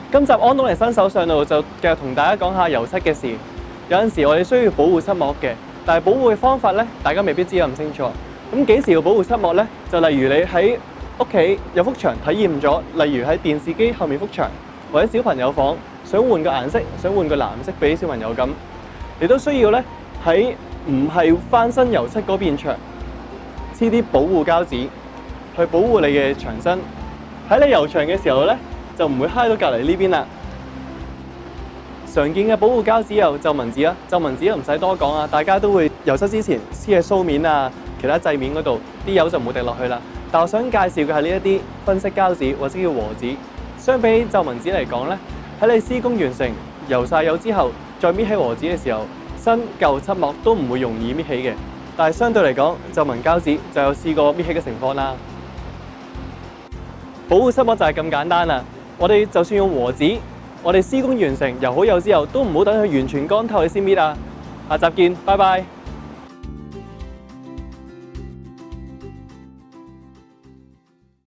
今集安東尼新手上路就繼續同大家講下油漆嘅事。有陣時我哋需要保護漆膜嘅，但係保護嘅方法咧，大家未必知得咁清楚。咁幾時要保護漆膜咧？就例如你喺屋企有幅牆體驗咗，例如喺電視機後面幅牆，或者小朋友房想換個顏色，想換個藍色俾小朋友咁，你都需要咧喺唔係翻新油漆嗰邊牆黐啲保護膠紙去保護你嘅牆身。喺你油牆嘅時候咧，就唔會揩到隔離呢邊啦。常見嘅保護膠紙有皺紋紙啦，皺紋紙都唔使多講啊，大家都會油漆之前黐喺酥面啊、其他製面嗰度，啲油就唔會滴落去啦。但我想介紹嘅係呢一啲分析膠紙或者叫和紙。相比皺紋紙嚟講咧，喺你施工完成、油晒油之後，再搣起和紙嘅時候，新舊漆膜都唔會容易搣起嘅。但係相對嚟講，皺紋膠紙就有試過搣起嘅情況啦。保護漆膜就係咁簡單啦。我哋就算用和紙，我哋施工完成、油好油之後，都唔好等佢完全乾透你先搣啊。下集見，拜拜。